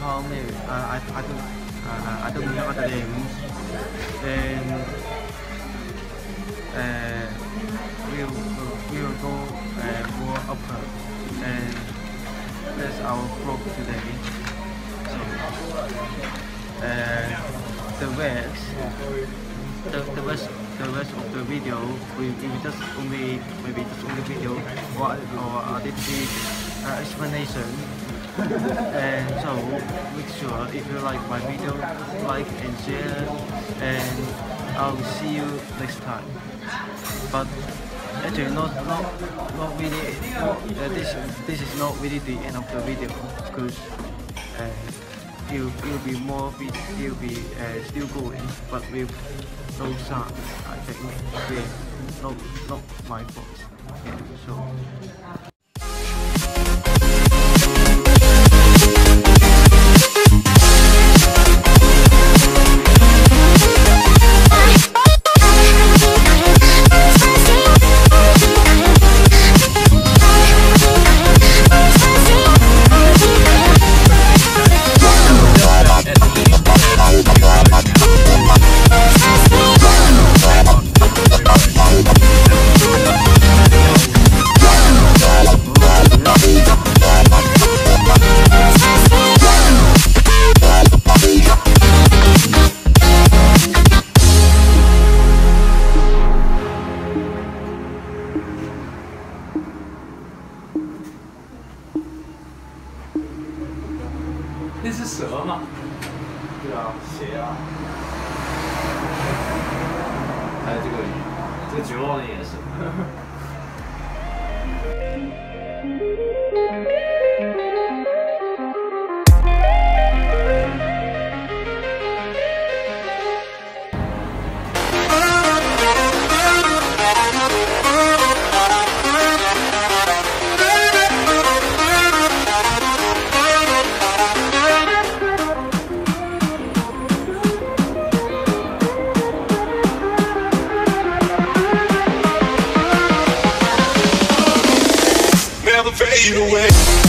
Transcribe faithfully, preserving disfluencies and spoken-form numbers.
Oh, maybe. Uh, I, I don't, uh, I don't remember the names. And uh, we'll, we'll go uh, more upper. And that's our vlog today. So, uh, the rest, the, the rest, the rest of the video, we, we just only, maybe just only video or, or a little uh, explanation. And so make sure if you like my video, like and share, and I'll see you next time. But actually not not not really uh, this this is not really the end of the video, because uh, it'll, it'll be more it'll be uh, still going, but with no sound. I think yeah, not not my fault. Yeah, so 那是蛇吗？对啊，鞋啊，还有这个鱼，这个绝望的眼神。 Never fade away.